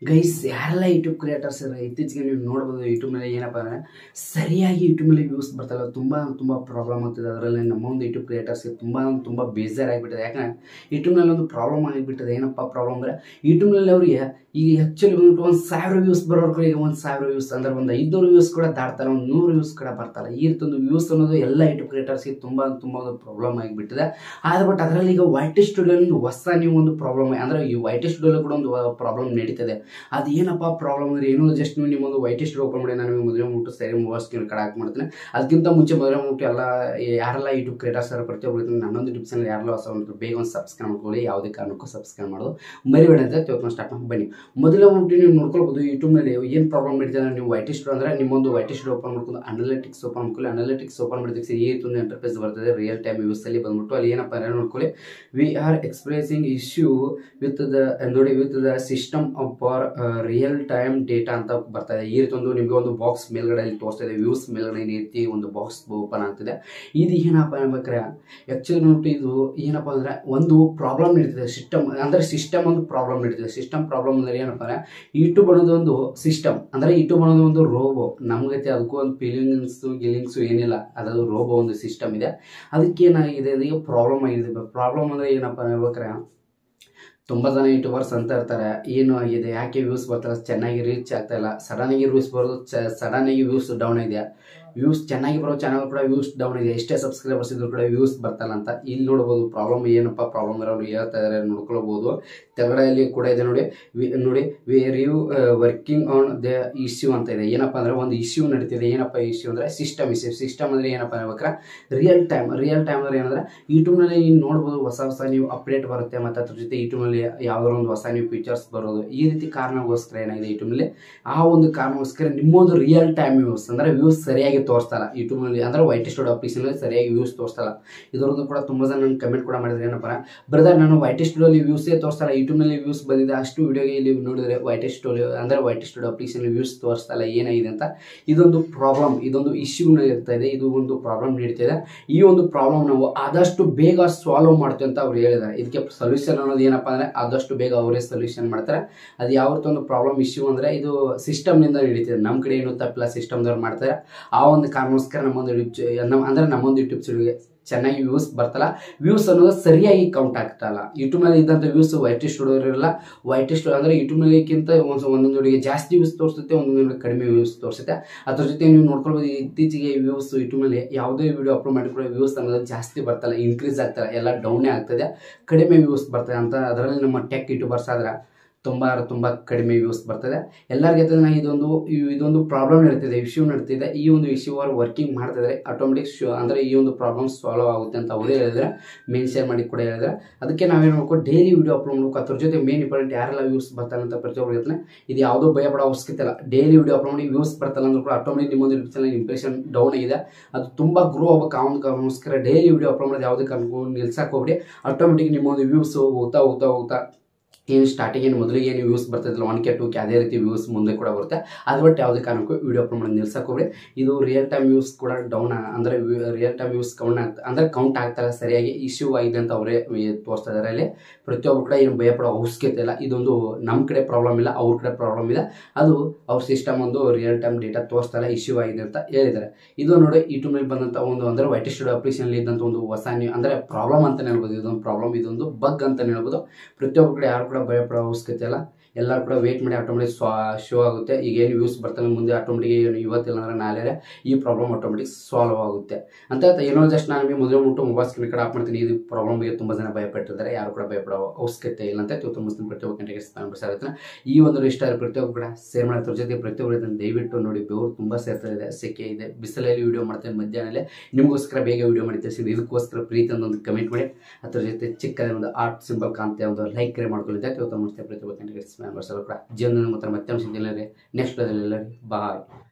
Guys ಯಾರೆಲ್ಲ YouTube creators ಇತ್ತೀಚೆಗೆ ನೀವು ನೋಡ್ಬೋದು ಯೂಟ್ಯೂಬ್ ಮೇಲೆ ಏನಪ್ಪ ಅಂದರೆ ಸರಿಯಾಗಿ ಯೂಟ್ಯೂಬ್ ಮೇಲೆ ವ್ಯೂಸ್ ಬರ್ತಾಯಿಲ್ಲ. ತುಂಬ ಪ್ರಾಬ್ಲಮ್ ಆಗ್ತಿದೆ. ಅದರಲ್ಲಿ ನಮ್ಮ ಒಂದು ಯೂಟ್ಯೂಬ್ ಕ್ರಿಯೇಟರ್ಸ್ಗೆ ತುಂಬ ಬೇಜಾರಾಗಿಬಿಟ್ಟಿದೆ. ಯಾಕಂದರೆ ಯೂಟ್ಯೂಬ್ನಲ್ಲಿ ಒಂದು ಪ್ರಾಬ್ಲಮ್ ಆಗಿಬಿಟ್ಟಿದೆ. ಏನಪ್ಪ ಪ್ರಾಬ್ಲಮ್ ಅಂದರೆ ಯೂಟ್ಯೂಬ್ನಲ್ಲಿ ಅವರಿಗೆ ಈಗ ಆ್ಯಕ್ಚುಲಿ ಬಂದ್ಬಿಟ್ಟು 1000 ವ್ಯೂಸ್ ಬರೋರ್ಗೆ ಈಗ 1000 ವ್ಯೂಸ್ ಅಂದರೆ ಒಂದು 500 ವ್ಯೂಸ್ ಕೂಡ ದಾಟ್ತಾರೆ, ಒಂದು 100 ವ್ಯೂಸ್ ಕೂಡ ಬರ್ತಾರೆ. ಈ ರೀತಿ ವ್ಯೂಸ್ ಅನ್ನೋದು ಎಲ್ಲ ಯೂಟ್ಯೂಬ್ ಕ್ರಿಯೇಟರ್ಸ್ಗೆ ತುಂಬ ಒಂದು ಪ್ರಾಬ್ಲಮ್ ಆಗಿಬಿಟ್ಟಿದೆ. ಆದರೆ ಬಟ್ ಅದರಲ್ಲಿ ಈಗ ವೈಟಿ ಸ್ಟುಡಿಯೋಲಿ ಹೊಸ ನೀವು ಒಂದು ಪ್ರಾಬ್ಲಮ್ ಅಂದರೆ ಈ ವೈಟಿ ಸ್ಟುಡಿಯೋಲಿ ಕೂಡ ಒಂದು ಪ್ರಾಬ್ಲಮ್ ನಡೀತಿದೆ. ಅದು ಏನಪ್ಪ ಪ್ರಾಬ್ಲಮ್ ಅಂದರೆ ಏನು, ಜಸ್ಟ್ ನೀವು ನಿಮ್ಮೊಂದು ವೈಟಿ ಸ್ಟುಡಿಯೋ ಓಪನ್ ಮಾಡಿ. ನಾನು ನಿಮಗೆ ಮದುವೆ ಮುಟ್ಟು ಸರಿ ಮೂವರ್ಸ್ಗೆ ಕಡೆ ಹಾಕಿ ಮಾಡ್ತೀನಿ. ಅದಕ್ಕಿಂತ ಮುಂಚೆ ಮದುವೆ ಮುಟ್ಟು ಎಲ್ಲ ಯಾರೆಲ್ಲ ಯೂಟ್ಯೂಬ್ ಕ್ರಿಯೇಟರ್ಸ್ ಪ್ರತಿಯೊಬ್ಬರು ನನ್ನೊಂದು ಯೂಟ್ಯೂಬ್ ಚಾನಲ್ ಯಾರೆಲ್ಲ ಹೊಸ ಒಂದು ಬೇಗ ಒಂದು ಸಬ್ಸ್ಕ್ರೈಬ್ ಮಾಡ್ಕೊಳ್ಳಿ. ಯಾವುದೇ ಕಾರಣಕ್ಕೂ ಸಬ್ಸ್ಕ್ರೈಬ್ ಮಾಡೋದು ಮರಿಬೇಡ ಅಂತ ತಿಳ್ಕೊಂಡು ಸ್ಟಾರ್ಟ್ ಮಾಡಿ ಬನ್ನಿ. ಮೊದಲ ಮುಟ್ಟು ನೀವು ನೋಡ್ಕೊಳ್ಬೋದು ಯೂಟ್ಯೂಬ್ನಲ್ಲಿ ಏನು ಪ್ರಾಬ್ಲಮ್ ನಡೀತದೆ. ನೀವು ವೈಟಿ ಸ್ಟುಡಿಯೋ ಅಂದರೆ ನಿಮ್ಮೊಂದು ವೈಟಿ ಸ್ಟುಡಿಯೋ ಓಪನ್ ಮಾಡ್ಕೊಂಡು ಅನಾಲಿಟಿಕ್ಸ್ ಓಪನ್ ಮಾಡ್ಕೊಳ್ಳಿ. ಅನಾಲಿಟಿಕ್ಸ್ ಓಪನ್ ಮಾಡಿದಕ್ಕೆ ಈ ರೀತಿ ಒಂದು ಇಂಟರ್ಫೇಸ್ ಬರ್ತದೆ. ರಿಯಲ್ ಟೈಮ್ ವ್ಯೂಸಲ್ಲಿ ಬಂದ್ಬಿಟ್ಟು ಅಲ್ಲಿ ಏನಪ್ಪ ಅಂದರೆ ನೋಡ್ಕೊಳ್ಳಿ, we are expressing issue with the system for real time data ಅಂತ ಬರ್ತಾಯಿದೆ. ಈ ರೀತಿ ಒಂದು ನಿಮಗೆ ಒಂದು ಬಾಕ್ಸ್ ಮೇಲ್ಗಡೆ ಅಲ್ಲಿ ತೋರಿಸ್ತಾ ಇದೆ. ವ್ಯೂಸ್ ಮೇಲ್ಗಡೆ ಈ ರೀತಿ ಒಂದು ಬಾಕ್ಸ್ ಓಪನ್ ಆಗ್ತಿದೆ. ಇದು ಏನಪ್ಪ ಅನ್ಬೇಕಾರೆ ಆ್ಯಕ್ಚುಲಿ ನೋಡ್ಬಿಟ್ಟು ಇದು ಏನಪ್ಪ ಅಂದರೆ ಒಂದು ಪ್ರಾಬ್ಲಮ್ ನಡೀತಿದೆ. ಸಿಸ್ಟಮ್ ಒಂದು ಪ್ರಾಬ್ಲಮ್ ನಡೀತಿದೆ. ಸಿಸ್ಟಮ್ ಪ್ರಾಬ್ಲಮ್ ಅಂದರೆ ಏನಪ್ಪ ಅಂದರೆ ಯೂಟ್ಯೂಬ್ ಅನ್ನೋದು ಒಂದು ಸಿಸ್ಟಮ್ ಅಂದರೆ ಯೂಟ್ಯೂಬ್ ಅನ್ನೋದು ಒಂದು ರೋಬೋ. ನಮಗೈತೆ ಅದಕ್ಕೂ ಒಂದು ಗಿಲಿಂಗ್ಸು ಏನಿಲ್ಲ, ಅದು ರೋಬೋ ಒಂದು ಸಿಸ್ಟಮ್ ಇದೆ. ಅದಕ್ಕೇನಾಗಿದೆ ಅಂದರೆ ಪ್ರಾಬ್ಲಮ್ ಆಗಿದೆ. ಪ್ರಾಬ್ಲಮ್ ಅಂದರೆ ಏನಪ್ಪ ಹೇಳ್ಬೇಕಾರೆ ತುಂಬ ಜನ ಯೂಟ್ಯೂಬರ್ಸ್ ಅಂತ ಇರ್ತಾರೆ, ಏನು ಆಗಿದೆ, ಯಾಕೆ ವ್ಯೂಸ್ ಬರ್ತಾರೆ, ಚೆನ್ನಾಗಿ ರೀಚ್ ಆಗ್ತಾ ಇಲ್ಲ, ಸಡನ್ನಾಗಿ ವ್ಯೂಸ್ ಬರೋದು, ಸಡನ್ನಾಗಿ ವ್ಯೂಸ್ ಡೌನ್ ಇದೆ, ವ್ಯೂಸ್ ಚೆನ್ನಾಗಿ ಬರೋ ಚಾನಲ್ ಕೂಡ ವ್ಯೂಸ್ ಡೌನ್ ಇದೆ, ಎಷ್ಟೇ ಸಬ್ಸ್ಕ್ರೈಬರ್ಸ್ ಇದ್ರು ಕೂಡ ವ್ಯೂಸ್ ಬರ್ತಾಯಿಲ್ಲ ಅಂತ. ಇಲ್ಲಿ ನೋಡ್ಬೋದು ಪ್ರಾಬ್ಲಮ್ ಏನಪ್ಪ ಪ್ರಾಬ್ಲಮ್ ಅವ್ರು ಹೇಳ್ತಾ ಇದ್ದಾರೆ ನೋಡ್ಕೊಳ್ಬೋದು. ತೆಗಡೆಯಲ್ಲಿ ಕೂಡ ಇದೆ ನೋಡಿ review working on the issue ಅಂತ ಇದೆ. ಏನಪ್ಪ ಅಂದರೆ ಒಂದು ಇಶ್ಯೂ ನಡೀತಿದೆ. ಏನಪ್ಪ ಇಶ್ಯೂ ಅಂದರೆ ಸಿಸ್ಟಮ್ ಇಶ್ಯೂ. ಸಿಸ್ಟಮ್ ಅಂದರೆ ಏನಪ್ಪ ಹೇಳ್ಬೇಕಾರೆ ರಿಯಲ್ ಟೈಮ್ ಅಂದರೆ ಏನಂದರೆ ಯೂಟ್ಯೂಬ್ನಲ್ಲಿ ನೀವು ನೋಡ್ಬೋದು ಹೊಸ ನೀವು ಅಪ್ಡೇಟ್ ಬರುತ್ತೆ, ಮತ್ತು ಅದ್ರ ಜೊತೆ ಯೂಟ್ಯೂಬ್ನಲ್ಲಿ ಯಾವುದೋ ಒಂದು ಹೊಸ ನೀವು ಫೀಚರ್ಸ್ ಬರೋದು. ಈ ರೀತಿ ಕಾರಣಗೋಸ್ಕರ ಏನಾಗಿದೆ ಯೂಟ್ಯೂಬ್ನಲ್ಲಿ ಆ ಒಂದು ಕಾರಣಗೋಸ್ಕರ ನಿಮ್ಮೊಂದು ರಿಯಲ್ ಟೈಮ್ ವ್ಯೂಸ್ ಅಂದರೆ ವ್ಯೂಸ್ ಸರಿಯಾಗಿ ತೋರಿಸ್ತಲ್ಲ ಯೂಟ್ಯೂಬ್ನಲ್ಲಿ. ಅಂದರೆ ವೈಟಿ ಸ್ಟುಡಿಯೋ ಅಪ್ಲಿಕೇಶನಲ್ಲಿ ಸರಿಯಾಗಿ ವ್ಯೂಸ್ ತೋರಿಸ್ತಲ್ಲ. ಇದರದ್ದು ಕೂಡ ತುಂಬ ಜನ ನನಗೆ ಕಮೆಂಟ್ ಕೂಡ ಮಾಡಿದ್ರೆ, ಏನಪ್ಪ ಬ್ರದರ್ ನಾನು ವೈಟಿ ಸ್ಟುಡಿಯೋಲಿ ವ್ಯೂಸೇ ತೋರಿಸ್ತಲ್ಲ, ಯೂಟ್ಯೂಬ್ನಲ್ಲಿ ವ್ಯೂಸ್ ಬಂದಿದೆ, ಅಷ್ಟು ವಿಡಿಯೋಗೆ ಇಲ್ಲಿ ನೋಡಿದರೆ ವೈಟಿ ಸ್ಟುಡಿಯೋ ಅಪ್ಲಿಕೇಶನ್ ವ್ಯೂಸ್ ತೋರಿಸ್ತಲ್ಲ, ಏನಾಗಿದೆ ಅಂತ. ಇದೊಂದು ಪ್ರಾಬ್ಲಮ್, ಇದೊಂದು ಇಶ್ಯೂ ಇರ್ತಾ ಇದೆ. ಇದು ಒಂದು ಪ್ರಾಬ್ಲಮ್ ನಡೀತಿದೆ. ಈ ಒಂದು ಪ್ರಾಬ್ಲಮ್ ನಾವು ಆದಷ್ಟು ಬೇಗ ಸಾಲ್ವ್ ಮಾಡ್ತೀವಿ ಅಂತ ಅವ್ರು ಹೇಳಿದ್ದಾರೆ. ಇದಕ್ಕೆ ಸೊಲ್ಯೂಷನ್ ಅನ್ನೋದು ಏನಪ್ಪ ಅಂದರೆ ಆದಷ್ಟು ಬೇಗ ಅವರೇ ಸೊಲ್ಯೂಷನ್ ಮಾಡ್ತಾರೆ. ಅದು ಯಾವ ರೀತಿ ಒಂದು ಪ್ರಾಬ್ಲಮ್ ಇಶ್ಯೂ ಅಂದರೆ ಇದು ಸಿಸ್ಟಮ್ನಿಂದ ನಡೀತಿದೆ. ನಮ್ಮ ಕಡೆ ಏನು ತಪ್ಪಿಲ್ಲ, ಸಿಸ್ಟಮ್ದವ್ರು ಮಾಡ್ತಾರೆ. ಆ ಒಂದು ಕಾರಣಕ್ಕೋಸ್ಕರ ನಮ್ಮೊಂದು ಯೂಟ್ಯೂಬ್ ಚಾನಲ್ಗೆ ಚೆನ್ನಾಗಿ ವ್ಯೂಸ್ ಬರ್ತಲ್ಲ, ವ್ಯೂಸ್ ಅನ್ನೋದು ಸರಿಯಾಗಿ ಕೌಂಟ್ ಆಗ್ತಾಯಿಲ್ಲ. ಯೂಟ್ಯೂಬ್ನಲ್ಲಿ ಇದ್ದಂಥ ವ್ಯೂಸ್ ವೈಟಿ ಸ್ಟುಡಿಯೋ ಇರಲ್ಲ. ವೈಟಿ ಸ್ಟುಡಿಯೋ ಅಂದರೆ ಯೂಟ್ಯೂಬ್ನಲ್ಲಿಗಿಂತ ಒಂದೊಂದು ಜಾಸ್ತಿ ವ್ಯೂಸ್ ತೋರಿಸುತ್ತೆ, ಒಂದೊಂದು ಕಡಿಮೆ ವ್ಯೂಸ್ ತೋರಿಸುತ್ತೆ. ಅದ್ರ ಜೊತೆ ನೀವು ನೋಡ್ಕೊಳ್ಬೋದು ಇತ್ತೀಚೆಗೆ ವ್ಯೂಸ್ ಯೂಟ್ಯೂಬ್ನಲ್ಲಿ ಯಾವುದೇ ವಿಡಿಯೋ ಅಪ್ಲೋಡ್ ಮಾಡಿಕೊಳ್ಳೋ ವ್ಯೂಸ್ ಅನ್ನೋದು ಜಾಸ್ತಿ ಬರ್ತಲ್ಲ, ಇನ್ಕ್ರೀಸ್ ಆಗ್ತಲ್ಲ, ಎಲ್ಲ ಡೌನೇ ಆಗ್ತದೆ, ಕಡಿಮೆ ವ್ಯೂಸ್ ಬರ್ತದೆ ಅಂತ. ಅದರಲ್ಲಿ ನಮ್ಮ ಟೆಕ್ ಯೂಟ್ಯೂಬರ್ಸ್ ಆದ್ರೆ ತುಂಬ ಕಡಿಮೆ ವ್ಯೂಸ್ ಬರ್ತದೆ. ಎಲ್ಲರಿಗೆ ಇದೊಂದು ಪ್ರಾಬ್ಲಮ್ ನಡೀತಿದೆ, ಇಶ್ಯೂ ನಡೀತಿದೆ. ಈ ಒಂದು ಇಶ್ಯೂ ಅವರು ವರ್ಕಿಂಗ್ ಮಾಡ್ತಿದ್ದಾರೆ, ಆಟೋಮೆಟಿಕ್ ಅಂದರೆ ಈ ಒಂದು ಪ್ರಾಬ್ಲಮ್ ಸಾಲ್ವ್ ಆಗುತ್ತೆ ಅಂತ ಅವರೇ ಹೇಳಿದ್ರೆ, ಮೆನ್ಷನ್ ಮಾಡಿ ಕೂಡ ಹೇಳಿದ್ರೆ. ಅದಕ್ಕೆ ನಾವೇನು ಮಾಡಬೇಕು, ಡೈಲಿ ವಿಡಿಯೋ ಅಪ್ಲೋಡ್ ಮಾಡಬೇಕು. ಅದ್ರ ಜೊತೆ ಮೇನ್ ಇಂಪಾರ್ಟೆಂಟ್ ಯಾರೆಲ್ಲ ವ್ಯೂಸ್ ಬರ್ತಾರೆ ಅಂತ ಪ್ರತಿಯೊಬ್ಬರು ಹೇಳ್ತಾನೆ. ಇದು ಯಾವುದೋ ಭಯಪಡೋ ಅವಶ್ಯಕತೆ ಇಲ್ಲ. ಡೈಲಿ ವಿಡಿಯೋ ಅಪ್ಲೋಡ್ ಮಾಡಿ ವ್ಯೂಸ್ ಬರ್ತಲ್ಲ ಅಂದ್ರೂ ಕೂಡ ಆಟೋಮೆಟಿಕ್ ನಿಮ್ಮೊಂದು ಯೂಟ್ಯೂಬ್ ಚಾನಲ್ ಇಂಪ್ರೆಷನ್ ಡೌನ್ ಆಗಿದೆ, ಅದು ತುಂಬ ಗ್ರೋ ಆಗಬೇಕು. ಆ ಒಂದು ಕಾರಣಕ್ಕೋಸ್ಕರ ಡೈಲಿ ವಿಡಿಯೋ ಅಪ್ಲೋಡ್ ಮಾಡೋದು ಯಾವುದೇ ಕಾರಣಕ್ಕೂ ನಿಲ್ಸಕ್ಕೆ ಹೋಗ್ಬಿಡಿ. ಆಟೋಮೆಟಿಕ್ ನಿಮ್ಮೊಂದು ವ್ಯೂಸ್ ಹೋಗ್ತಾ ಏನು ಸ್ಟಾರ್ಟಿಂಗ್ ಮೊದಲಿಗೆ ಏನು ವ್ಯೂಸ್ ಬರ್ತಿದ್ದಿಲ್ಲ 1K 2K ಅದೇ ರೀತಿ ವ್ಯೂಸ್ ಮುಂದೆ ಕೂಡ ಬರುತ್ತೆ. ಅದು ಬಟ್ ಯಾವುದೇ ಕಾರಣಕ್ಕೂ ವಿಡಿಯೋ ಅಪ್ಲೋಡ್ ಮಾಡಿ ನಿಲ್ಸಕ್ಕೆ ಹೋಗ್ಬಿಡಿ. ಇದು ರಿಯಲ್ ಟೈಮ್ ವ್ಯೂಸ್ ಕೂಡ ಡೌನ್ ಅಂದರೆ ರಿಯಲ್ ಟೈಮ್ ವ್ಯೂಸ್ ಕೌಂಟ್ ಆಗ್ತಾರೆ, ಸರಿಯಾಗಿ ಇಶ್ಯೂ ಆಗಿದೆ ಅಂತ ಅವರೇ ತೋರಿಸ್ತಾ ಇದ್ದಾರೆ. ಅಲ್ಲಿ ಪ್ರತಿಯೊಬ್ಬರು ಕೂಡ ಏನು ಭಯಪಡೋ ಅವಶ್ಯಕತೆ ಇಲ್ಲ. ಇದೊಂದು ನಮ್ಮ ಕಡೆ ಪ್ರಾಬ್ಲಮ್ ಇಲ್ಲ, ಅವ್ರ ಕಡೆ ಪ್ರಾಬ್ಲಮ್ ಇದೆ. ಅದು ಅವ್ರ ಸಿಸ್ಟಮ್ ಒಂದು ರಿಯಲ್ ಟೈಮ್ ಡೇಟಾ ತೋರಿಸ್ತಾ ಇಲ್ಲ, ಇಶ್ಯೂ ಆಗಿದೆ ಅಂತ ಹೇಳಿದ್ದಾರೆ. ಇದು ನೋಡಿ ಯೂಟ್ಯೂಬ್ನಲ್ಲಿ ಬಂದಂಥ ಒಂದು ಅಂದರೆ ವೈಟಿ ಸ್ಟುಡಿಯೋ ಅಪ್ಲಿಕೇಶನ್ಲಿ ಇದ್ದಂಥ ಒಂದು ಹೊಸ ಅಂದರೆ ಪ್ರಾಬ್ಲಮ್ ಅಂತಲೇ ಹೇಳ್ಬೋದು. ಇದೊಂದು ಪ್ರಾಬ್ಲಮ್, ಇದೊಂದು ಬಗ್ ಅಂತಲೇ ಹೇಳ್ಬೋದು. ಪ್ರತಿಯೊಬ್ಬರು ಕಡೆ ಯಾರು ಕೂಡ ಭಯಪಡೋ ಅವಶ್ಯಕತೆ ಇಲ್ಲ. ಎಲ್ಲರೂ ಕೂಡ ವೇಟ್ ಮಾಡಿ, ಆಟೋಮೆಟಿಕ್ ಶೋ ಆಗುತ್ತೆ. ಈಗ ಏನು ವ್ಯೂಸ್ ಬರ್ತಾನೆ ಮುಂದೆ ಆಟೋಮೆಟಿಕ್ ಇವತ್ತಿಲ್ಲ ಅಂದ್ರೆ ನಾಳೆ ಈ ಪ್ರಾಬ್ಲಮ್ ಆಟೋಮೆಟಿಕ್ ಸಾಲ್ವ್ ಆಗುತ್ತೆ ಅಂತ. ಏನೋ ಜಸ್ಟ್ ನಾನು ನಿಮಗೆ ಮೊದಲು ಮುಟ್ಟು ಮೊಬೈಲ್ ಸ್ಕ್ರೀನ್ ಕಡೆ ಆಫ್ ಮಾಡ್ತೀನಿ. ಇದು ಪ್ರಾಬ್ಲಮ್ ಬಗ್ಗೆ ತುಂಬ ಜನ ಭಯಪಟ್ಟಿದ್ದಾರೆ, ಯಾರು ಕೂಡ ಭಯಪಡೋ ಅವಶ್ಯಕತೆ ಇಲ್ಲ ಅಂತ ಮುಸ್ಲಿಂ ಪ್ರತಿಯೊಬ್ಬ ಗಂಟೆಗೆ ಸ್ಪಂದಿಸ್ತಾ. ಈ ಒಂದು ಇಷ್ಟ ಪ್ರತಿಯೊಬ್ಬರು ಕೂಡ ಸೇರ್ ಮಾಡೋದ್ರ ಜೊತೆ ಪ್ರತಿಯೊಬ್ಬರು ದಯವಿಟ್ಟು ನೋಡಿ, ಬೆವರು ತುಂಬ ಸೇರ್ತಾ ಇದೆ, ಸೆಕೆ ಇದೆ, ಬಿಸಿಲಲ್ಲಿ ವಿಡಿಯೋ ಮಾಡ್ತೇನೆ ಮಧ್ಯಾಹ್ನಲ್ಲೇ ನಿಮಗೋಸ್ಕರ ಬೇಗ ವಿಡಿಯೋ ಮಾಡಿ ತಿಳಿಸಿದ್ದು. ಇದಕ್ಕೋಸ್ಕರ ಪ್ರೀತಿ ಒಂದು ಕಮೆಂಟ್ ಮಾಡಿ, ಅದ್ರ ಜೊತೆ ಚಿಕ್ಕದ ಒಂದು ಆರ್ಟ್ ಸಿಂಬಲ್ ಕಾಂತೆ ಒಂದು ಲೈಕ್ ಮಾಡ್ಕೊಳ್ಳಿ ಅಂತ ಪ್ರತಿಯೊಬ್ಬ ಗಂಟೆಗೆ ಜೀವನ ಮತ್ತೆ ನೆಕ್ಸ್ಟ್ ಬಾಯ್.